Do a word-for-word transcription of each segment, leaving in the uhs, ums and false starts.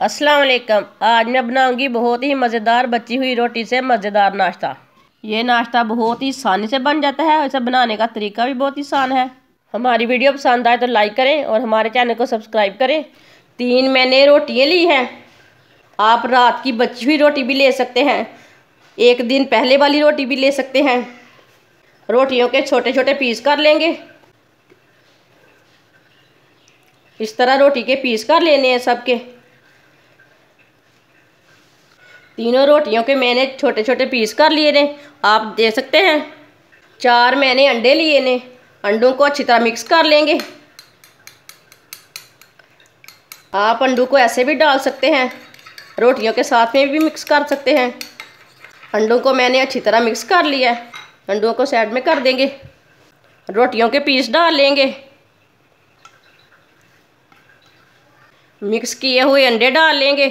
अस्सलाम वालेकुम। आज मैं बनाऊंगी बहुत ही मज़ेदार बची हुई रोटी से मज़ेदार नाश्ता। ये नाश्ता बहुत ही आसानी से बन जाता है और इसे बनाने का तरीका भी बहुत ही आसान है। हमारी वीडियो पसंद आए तो लाइक करें और हमारे चैनल को सब्सक्राइब करें। तीन मैंने रोटियाँ ली हैं। आप रात की बची हुई रोटी भी ले सकते हैं, एक दिन पहले वाली रोटी भी ले सकते हैं। रोटियों के छोटे छोटे पीस कर लेंगे। इस तरह रोटी के पीस कर लेने हैं सबके। तीनों रोटियों के मैंने छोटे छोटे पीस कर लिए ने, आप दे सकते हैं। चार मैंने अंडे लिए ने, अंडों को अच्छी तरह मिक्स कर लेंगे। आप अंडों को ऐसे भी डाल सकते हैं, रोटियों के साथ में भी मिक्स कर सकते हैं। अंडों को मैंने अच्छी तरह मिक्स कर लिया है, अंडों को साइड में कर देंगे। रोटियों के पीस डाल लेंगे। मिक्स किए हुए अंडे डाल लेंगे।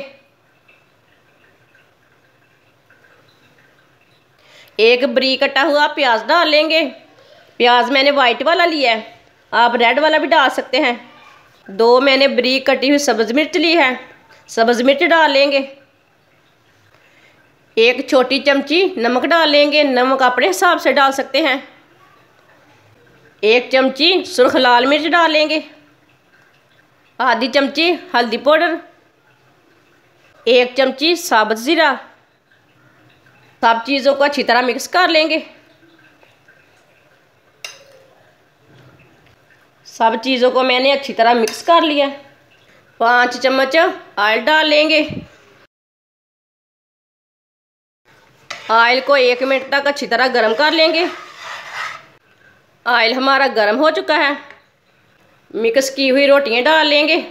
एक बरीक कटा हुआ प्याज डाल लेंगे। प्याज मैंने वाइट वाला लिया है, आप रेड वाला भी डाल सकते हैं। दो मैंने बरीक कटी हुई सब्ज़ मिर्च ली है, सब्ज़ मिर्च डाल लेंगे। एक छोटी चमची नमक डाल लेंगे, नमक अपने हिसाब से डाल सकते हैं। एक चमची सुर्ख लाल मिर्च डाल लेंगे। आधी चमची हल्दी पाउडर, एक चमची साबुत ज़ीरा। सब चीज़ों को अच्छी तरह मिक्स कर लेंगे। सब चीज़ों को मैंने अच्छी तरह मिक्स कर लिया। पाँच चम्मच ऑयल डाल लेंगे। ऑयल को एक मिनट तक अच्छी तरह गर्म कर लेंगे। ऑयल हमारा गर्म हो चुका है। मिक्स की हुई रोटियां डाल लेंगे।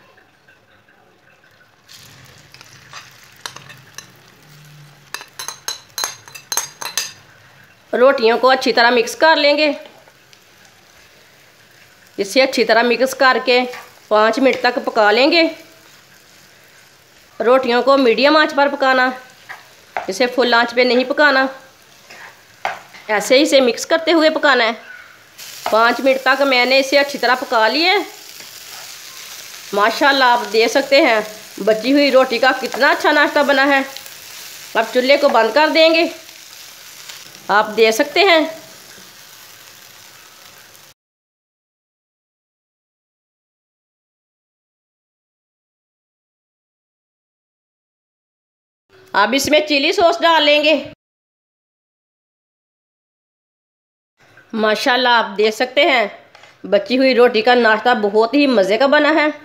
रोटियों को अच्छी तरह मिक्स कर लेंगे। इसे अच्छी तरह मिक्स करके पाँच मिनट तक पका लेंगे। रोटियों को मीडियम आंच पर पकाना, इसे फुल आंच पे नहीं पकाना, ऐसे ही इसे मिक्स करते हुए पकाना है। पाँच मिनट तक मैंने इसे अच्छी तरह पका लिया है। माशाल्लाह आप देख सकते हैं बची हुई रोटी का कितना अच्छा नाश्ता बना है। अब चूल्हे को बंद कर देंगे। आप दे सकते हैं। अब इसमें चिली सॉस डाल लेंगे। माशाल्लाह आप देख सकते हैं बची हुई रोटी का नाश्ता बहुत ही मज़े का बना है।